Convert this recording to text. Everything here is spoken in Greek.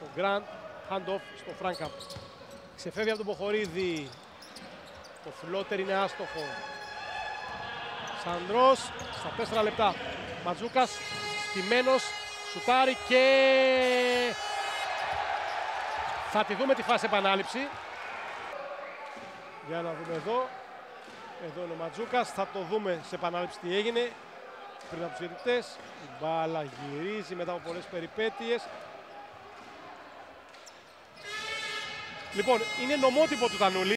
Γκραντ, hand-off στο Φράνκα. Ξεφεύγει από τον Ποχορίδη. Το φλότερ είναι άστοχο. Σαντρός, στα 4 λεπτά. Ματζούκας, στημένος, σουτάρει και... θα τη δούμε τη φάση επανάληψη. Για να δούμε εδώ. Εδώ είναι ο Ματζούκας, θα το δούμε σε επανάληψη τι έγινε. Πριν από τους διαιτητές, η μπάλα γυρίζει μετά από πολλές περιπέτειες. Λοιπόν, είναι νομότυπο του Τανούλη.